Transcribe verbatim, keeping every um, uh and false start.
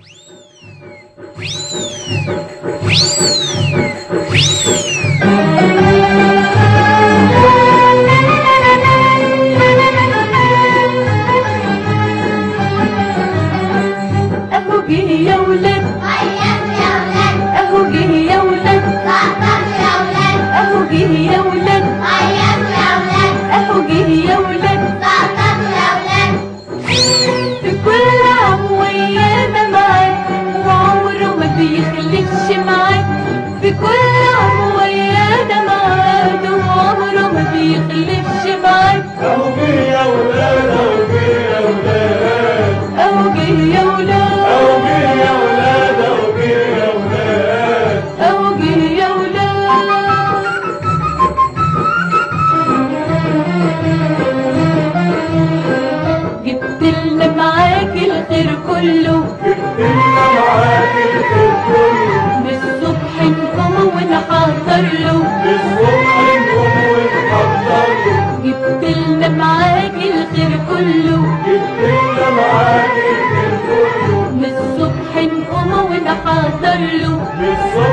اهو جه يا ولاد اهو جه يا ولاد اهو جه يا ولاد اهو جه يا ولاد في كل عام ويانا معاك وعمره ما بيخلفش معاك في كل عام ويانا معاك وعمره ما بيخلفش معاك اهو جه يا ولاد اهو جه يا ولاد اهو جه يا ولاد اهو جه يا ولاد اهو جه يا ولاد جبت لنا معاك الخير كله جبتلنا معاك الخير كله من الصبح نقوم ونحضر له الصبح نقوم ونحضر له جبت لنا معاك الخير كله جبتلنا معاك الخير كله من الصبح نقوم ونحضر له الصبح